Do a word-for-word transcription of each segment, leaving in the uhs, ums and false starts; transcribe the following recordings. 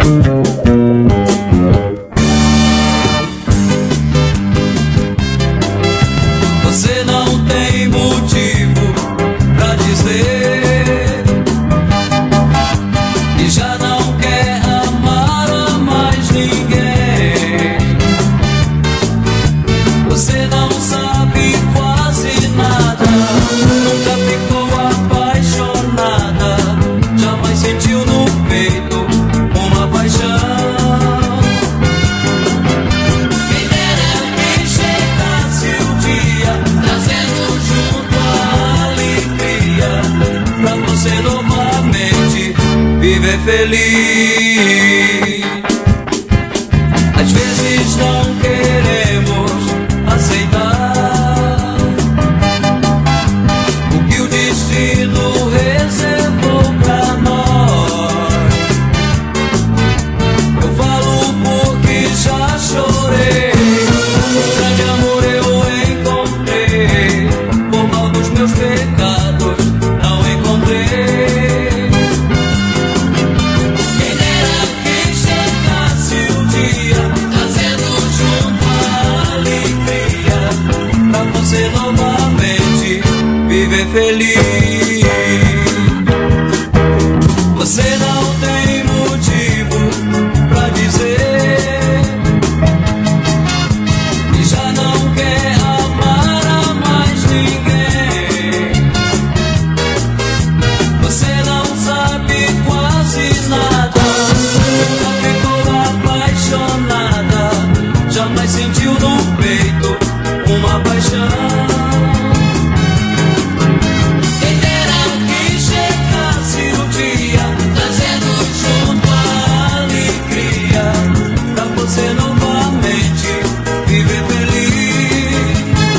Você não tem motivo pra dizer que já não quer amar a mais ninguém. Você não sabe quase nada, nunca ficou apaixonada, jamais sentiu no peito uma paixão. Quem dera que chegasse o dia trazendo junto a alegria pra você novamente viver feliz. Às vezes não queremos aceitar o que o destino reservou pra nós. Eu falo porque já chorei, um grande amor eu encontrei, por mal dos meus pecados não encontrei. Quem dera que chegasse o dia trazendo junto a alegria pra você novamente viver feliz. Você não tem motivo pra dizer que já não quer amar a mais ninguém. Você não sabe quase nada, nunca ficou apaixonada, jamais sentiu no peito uma paixão. Quem dera que chegasse o dia trazendo junto a alegria pra você novamente viver feliz.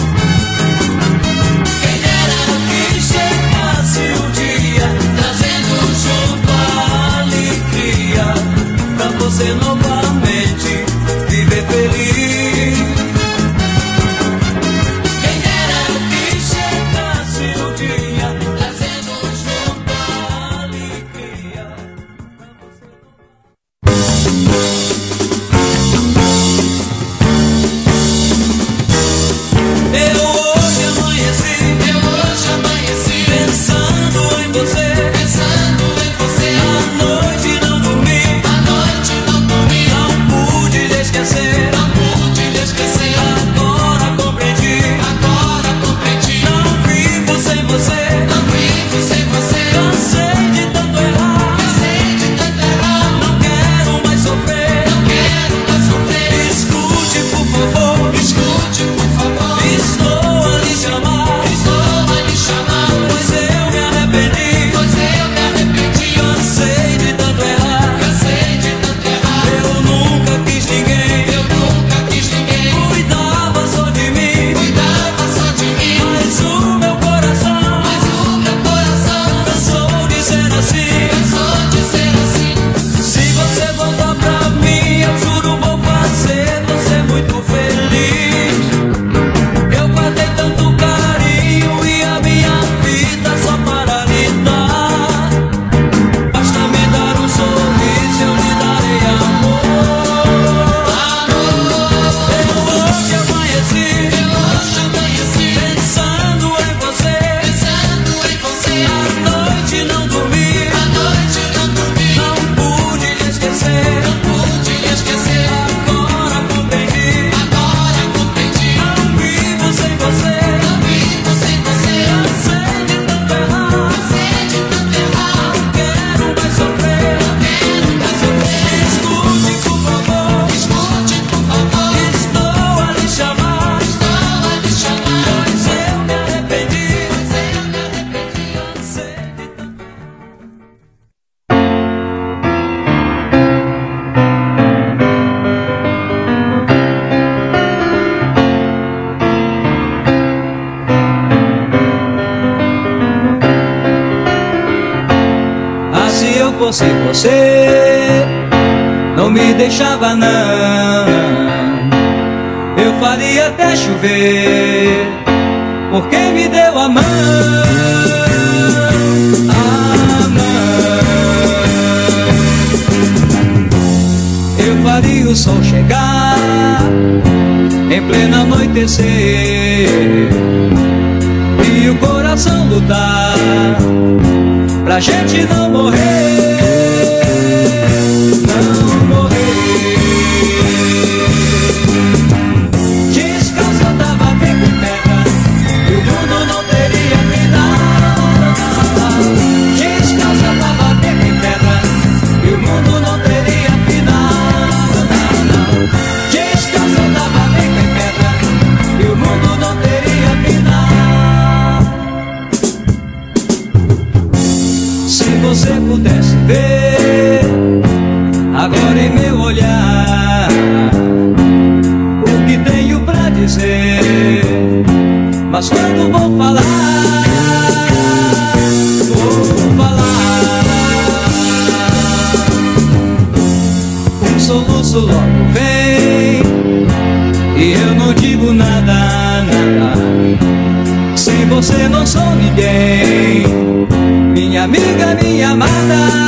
Quem dera que chegasse o dia trazendo junto a alegria pra você novamente viver feliz. Quem dera que chegasse o dia trazendo junto a alegria pra você Eu hoje amanheci, eu hoje amanheci pensando em você, pensando em você. A noite não dormi, a noite não dormi, não pude lhe esquecer, não pude lhe esquecer. Agora compreendi, agora compreendi. Não vivo sem você, não vivo sem você. Cansei de tanto errar, cansei de tanto errar. Não quero mais sofrer, não quero mais sofrer. Escute por favor, escute por favor. Estou a lhe chamar, estou a lhe chamar, pois eu me arrependi, pois eu me arrependi. Cansei de tanto errar, cansei de tanto errar. Eu nunca quis ninguém, eu nunca quis ninguém. Cuidava só de mim, cuidava só de mim. Mas o meu coração, mas o meu coração cansou de ser assim, cansou de ser assim. Se você voltar pra mim, eu juro vou fazer você muito feliz. Eu guardei tanto carinho e a minha vida só para lhe dar. Basta me dar um sorriso, eu lhe darei amor. Eu hoje amanheci, eu hoje amanheci pensando em você, pensando em você. A noite não dormi, a noite não dormi, não pude lhe esquecer, não pude lhe esquecer. Agora compreendi, agora compreendi. Não vivo sem você, não vivo sem você. Cansei de tanto errar, cansei de tanto errar. Não quero mais sofrer, não quero mais sofrer. Escute por favor, escute por favor. Estou a lhe chamar, estou a lhe chamar, pois eu me arrependi, pois eu me arrependi. Cansei de tanto errar. Ah, se eu fosse você, não me deixava não. Eu faria até chover, porque me deu a mão. A mão. eu faria o sol chegar em pleno anoitecer e o coração lutar pra gente não morrer, não morrer. Descalça tava bem com pedra e o mundo não teria final. Descalça tava bem com pedra e o mundo não teria final. Descalça tava bem com pedra e o mundo não teria final. Se você pudesse ver agora em meu olhar o que tenho pra dizer, mas quando vou falar, vou falar, um soluço logo vem e eu não digo nada, nada. Sem você não sou ninguém, minha amiga, minha amada.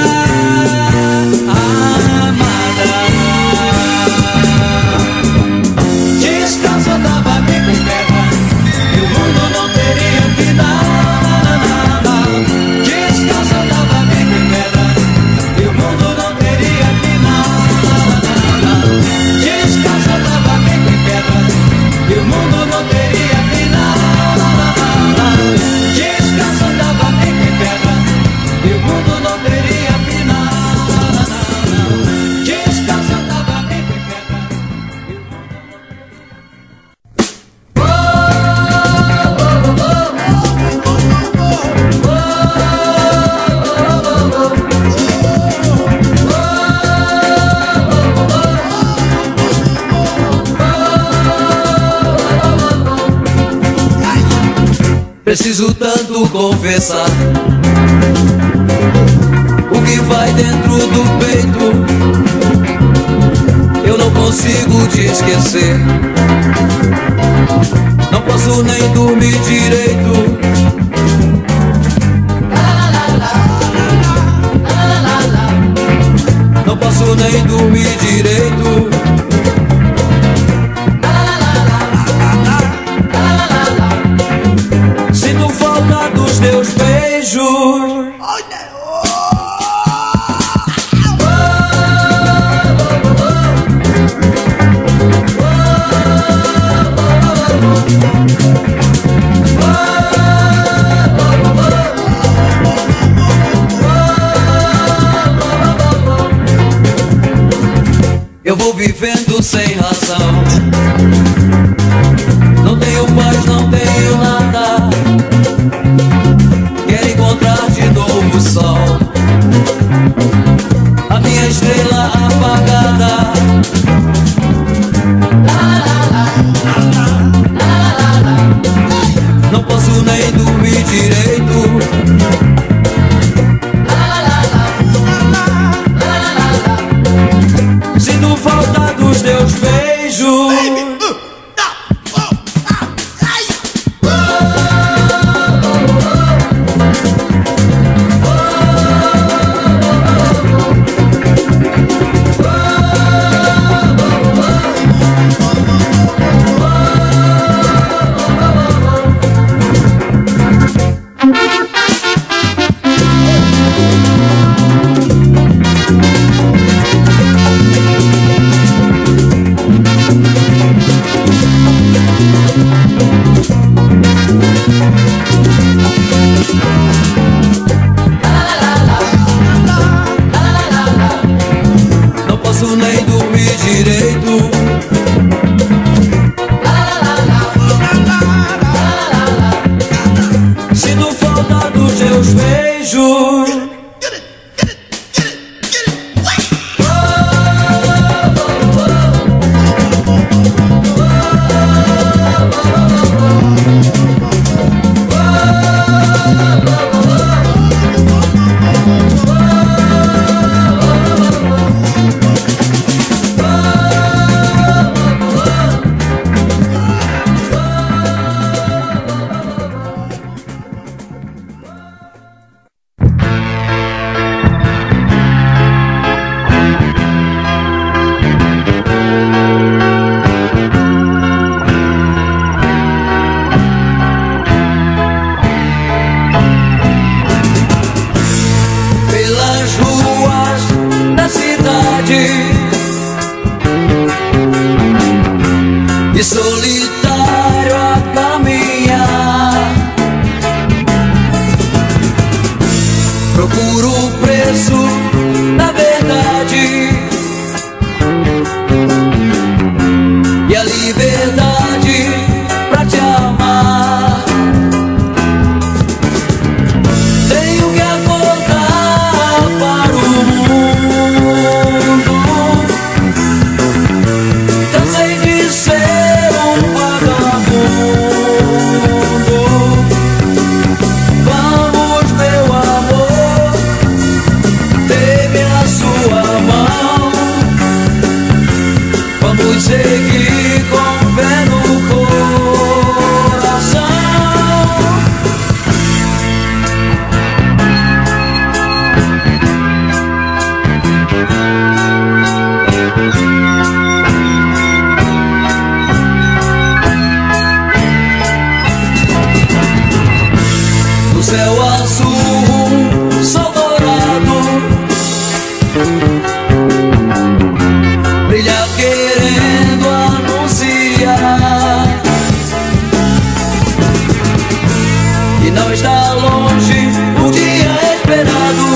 Preciso tanto confessar o que vai dentro do peito. Eu não consigo te esquecer, não posso nem dormir direito. Não posso nem dormir direito. Sinto falta dos teus beijos. Eu vou vivendo sem razão, não tenho paz, não tenho nada. Quero encontrar de novo o sol, a minha estrela apagada. Não posso nem dormir direito. Sinto falta dos teus beijos. Não posso nem dormir direito. Sinto falta dos teus beijos. e solitário a caminhar. Procuro o preço da verdade e a liberdade pra te amar. Tenho que acordar para o mundo. Cansei de ser um vagabundo. Vamos, meu amor, dê-me a sua mão. Vamos seguir com fé no coração. No céu azul, sol dourado brilha querendo anunciar que não está longe o dia esperado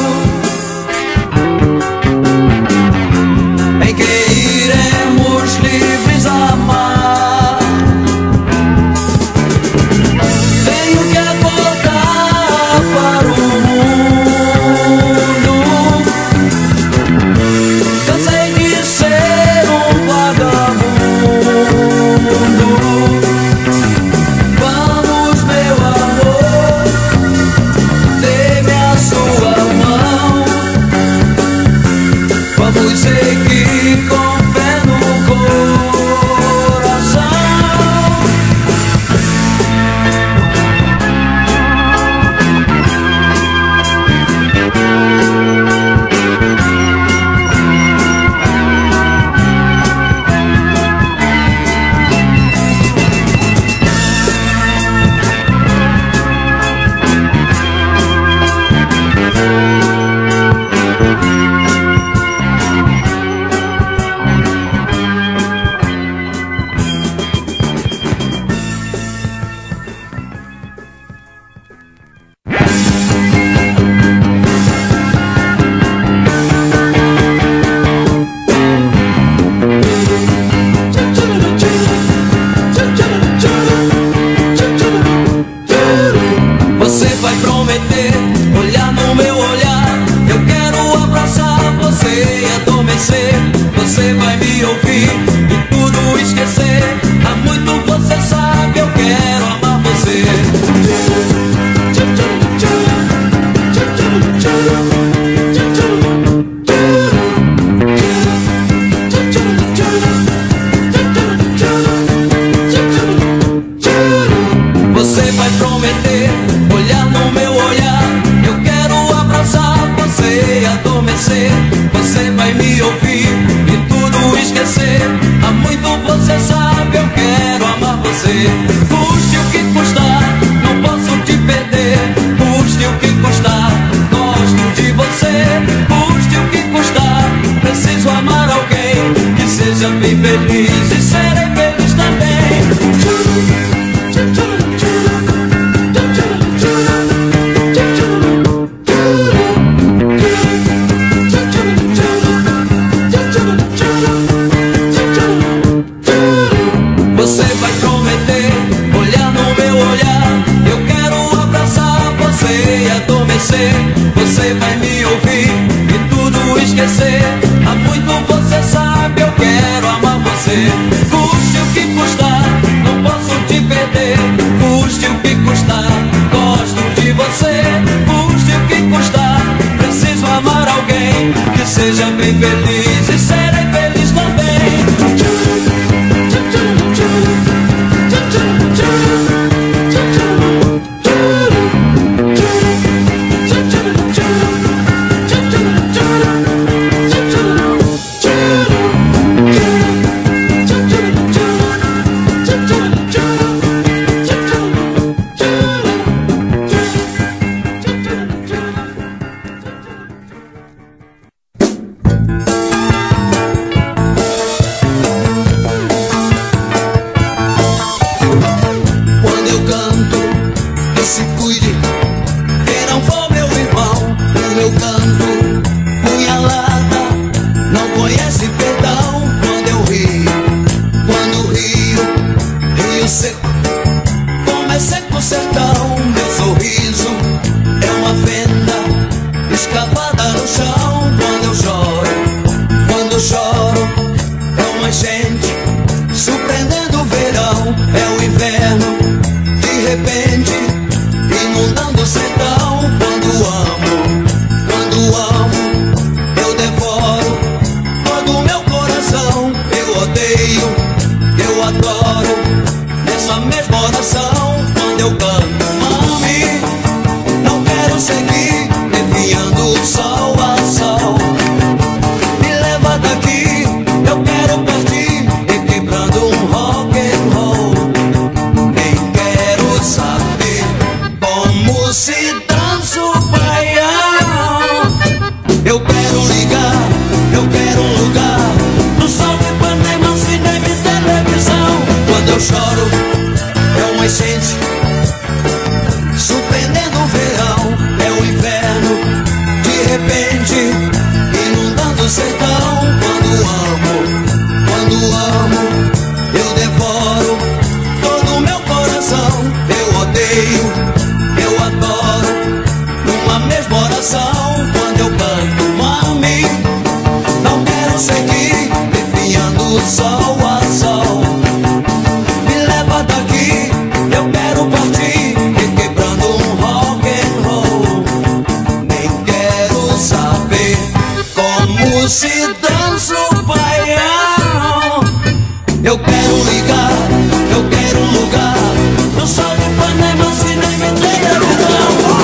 em que iremos livres amar. Tenho que acordar para o mundo. Cansei de ser um vagabundo. Vamos, meu amor, dê-me a sua mão. Vamos seguir com fé no coração. Você vai prometer, olhar no meu olhar. Eu quero abraçar você e adormecer. Você vai me ouvir e tudo esquecer. Há muito você sabe, eu quero amar você. Você vai prometer, olhar no meu olhar. Eu quero abraçar você e adormecer. Você vai me ouvir e tudo esquecer. Há muito você sabe, eu quero amar você. Custe o que custar, não posso te perder. Custe o que custar, gosto de você. Custe o que custar, preciso amar alguém que seja bem feliz e serei feliz também. Você vai prometer, olhar no meu olhar. Eu quero abraçar você e adormecer. Você vai me ouvir e tudo esquecer. Há muito você sabe, eu quero amar você. Custe o que custar, não posso te perder. Custe o que custar, gosto de você. Custe o que custar, preciso amar alguém que seja bem feliz e serei feliz também. se dança o baião. Eu quero ligar, eu quero um lugar no sol de Ipanema, se nem me tem lugar.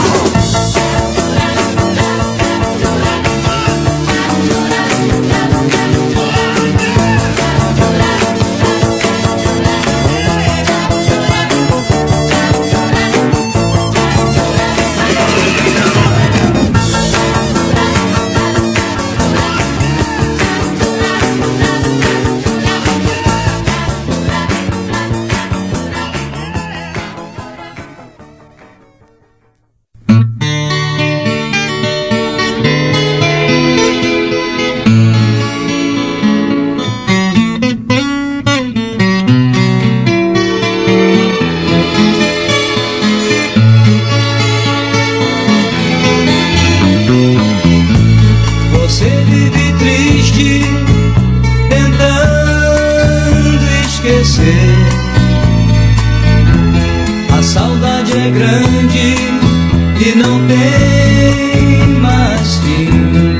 A saudade é grande e não tem mais fim.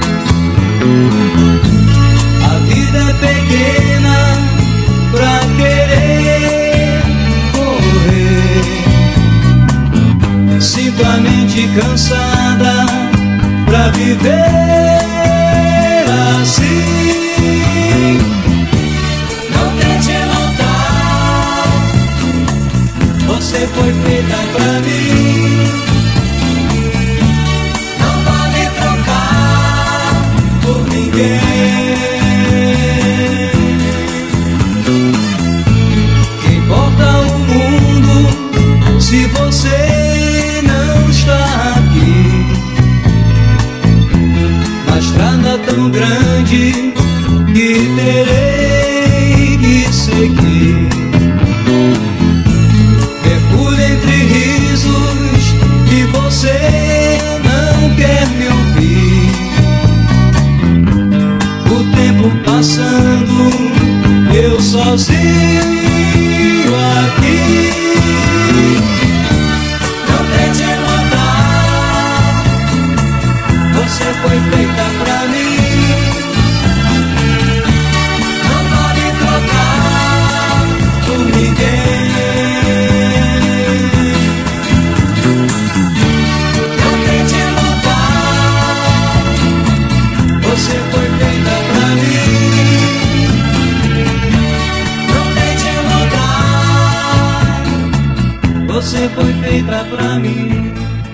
A vida é pequena pra querer correr. Sinto a mente cansada pra viver assim. Você foi feita pra mim, não vale trocar por ninguém. Que importa o mundo se você não está aqui? Na estrada tão grande que terei que seguir. Você não quer me ouvir. O tempo passando, eu sozinho aqui. Não tente mudar, você foi feita pra mim. Não vale trocar por ninguém. Você foi feita pra mim, não tente mudar. Você foi feita pra mim.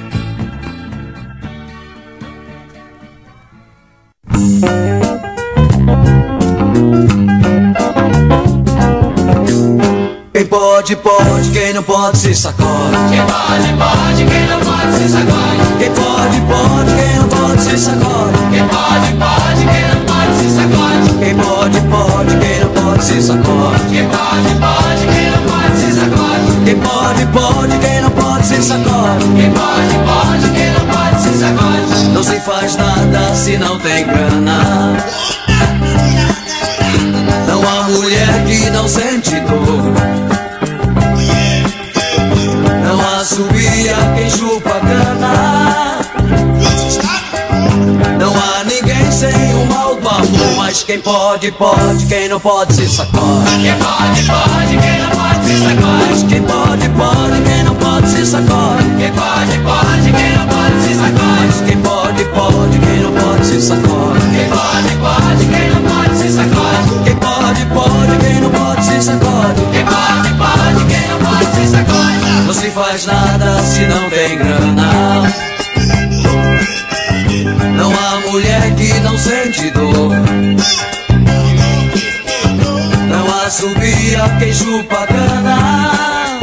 Quem pode, pode, quem não pode se sacode. Quem pode, pode, quem não pode se sacode. Quem pode, pode, quem não pode se sacode. Quem pode, pode, quem não pode se sacode. Quem pode, pode, quem não pode se sacode. Quem pode, pode, quem não pode se sacode. Quem pode, pode, quem não pode se sacode. Quem pode, pode, quem não pode se sacode. Não se faz nada se não tem grana. Não há mulher que não sente dor. Não há subia quem chupa cana. Não há ninguém sem o mal do amor. Mas quem pode, pode, quem não pode se sacode. Quem pode, pode, quem não pode se sacode. Mas quem pode, pode, quem não pode se sacode. Quem pode, pode, quem não pode se sacode. Mas quem pode, pode, quem não pode se sacode. Quem pode, pode, quem não pode se sacode. Quem pode, pode, quem não pode se sacode. Quem pode, pode, quem não pode se sacode. Não se faz nada se não tem grana. Não há mulher que não sente dor. Não há subia quem chupa cana.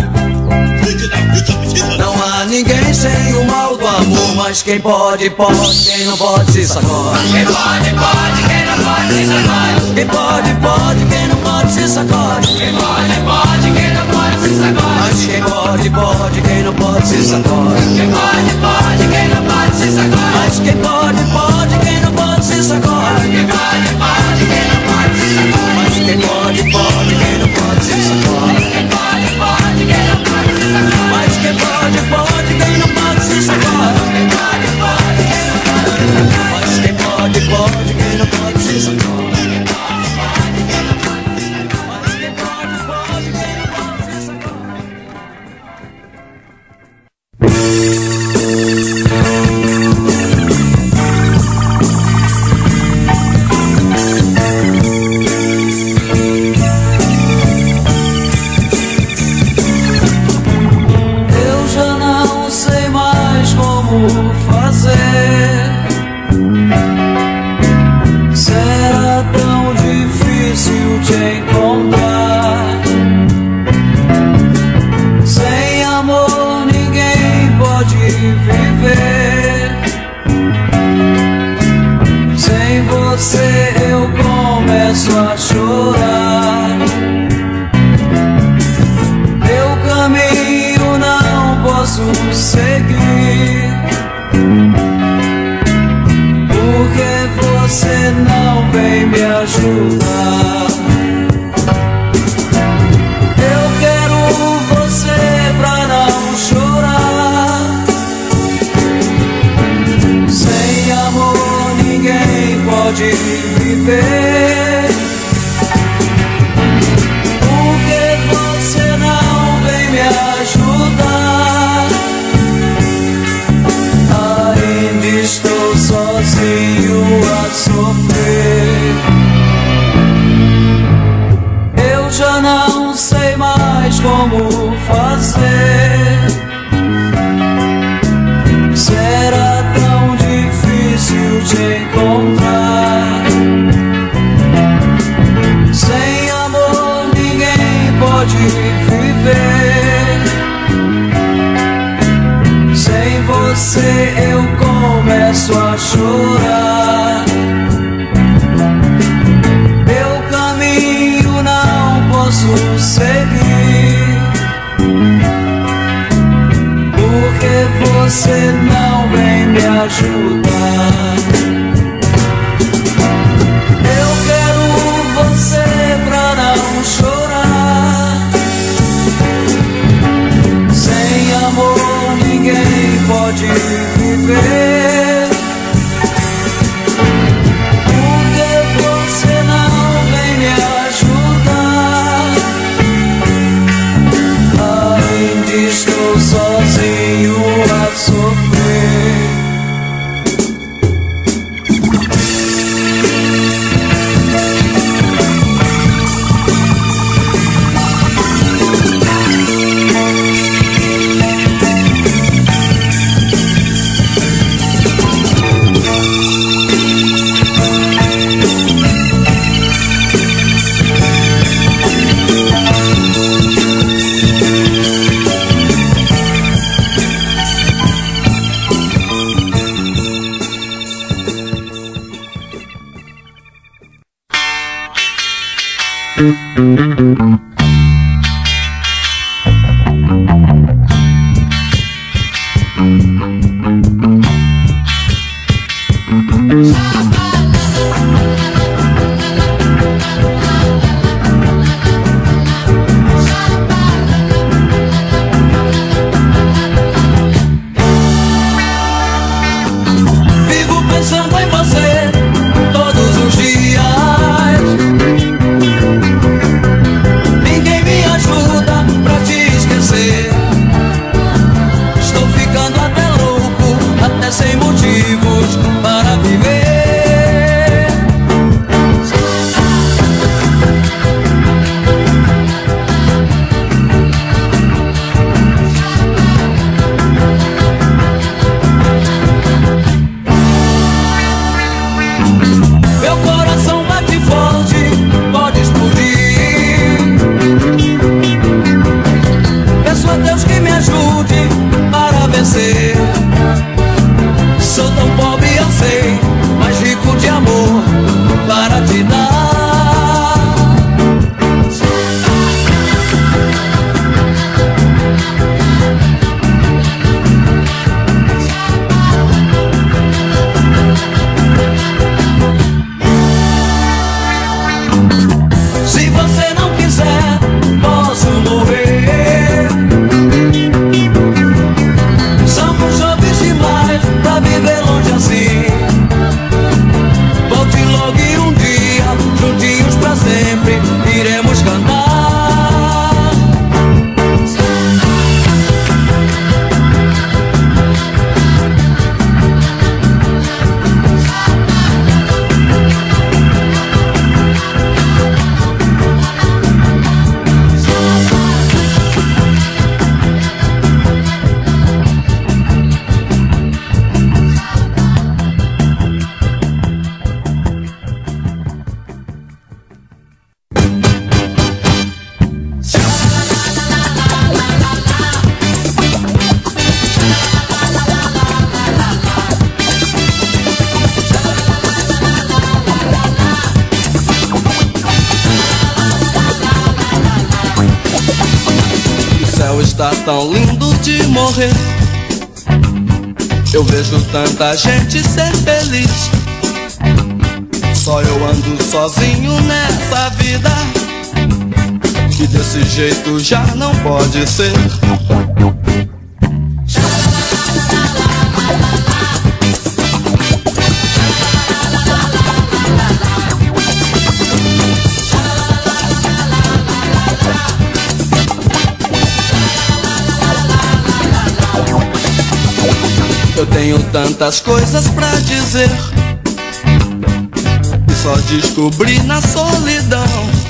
Não há ninguém sem o mal do amor. Mas quem pode, pode, quem não pode se sacode. Quem pode, pode, quem não pode se sacode. Quem pode, pode, quem não pode se sacode. Quem pode, pode, quem não pode se sacode. Mas quem pode, pode, quem não pode se sacode. Quem pode, pode, quem não pode se sacode. Mas quem pode, pode, quem não pode se sacode. Quem pode, pode, quem não pode se sacode. Mas quem pode, pode, quem não pode se sacode. Quem pode, pode, quem não pode se sacode. Mas quem pode, pode, quem não pode se sacode. Quem pode, pode, quem não pode se sacode. Mas quem pode, pode, quem não pode se sacode. começo a chorar. Meu caminho não posso seguir, porque você não vem me ajudar. Eu quero você pra não chorar. Sem amor ninguém pode viver, porque você não vem me ajudar. Ainda estou sozinho a sofrer. Eu já não sei mais como fazer. Será tão difícil te encontrar. Sem amor ninguém pode viver. Sem você eu começo a chorar. Meu caminho não posso seguir, porque você não vem me ajudar. Eu quero você pra não chorar. Sem amor ninguém pode viver, porque você não vem me ajudar. Ainda estou sozinho a sofrer. Vivo pensando em você todos os dias. Ninguém me ajuda pra te esquecer. Estou ficando até louco, até sem motivos para viver. está tão lindo de morrer. Eu vejo tanta gente ser feliz, só eu ando sozinho nessa vida, que desse jeito já não pode ser. Eu tenho tantas coisas pra dizer, e só descobri na solidão.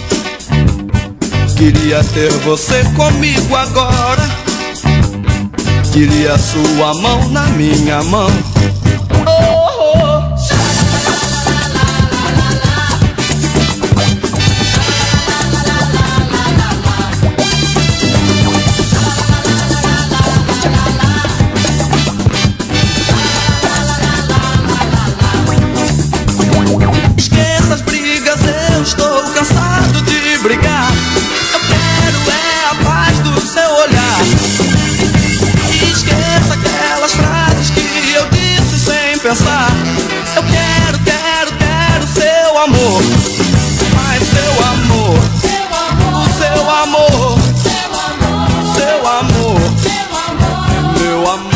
Queria ter você comigo agora, queria sua mão na minha mão. Estou cansado de brigar, eu quero é a paz do seu olhar. Esqueça aquelas frases que eu disse sem pensar. Eu quero, quero, quero seu amor, mas seu amor, o seu amor, seu amor, meu amor.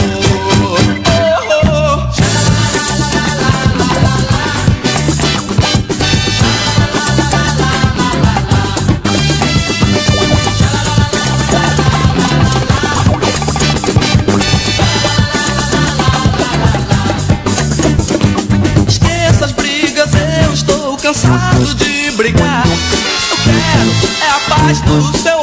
Cansado de brigar, eu quero é a paz do seu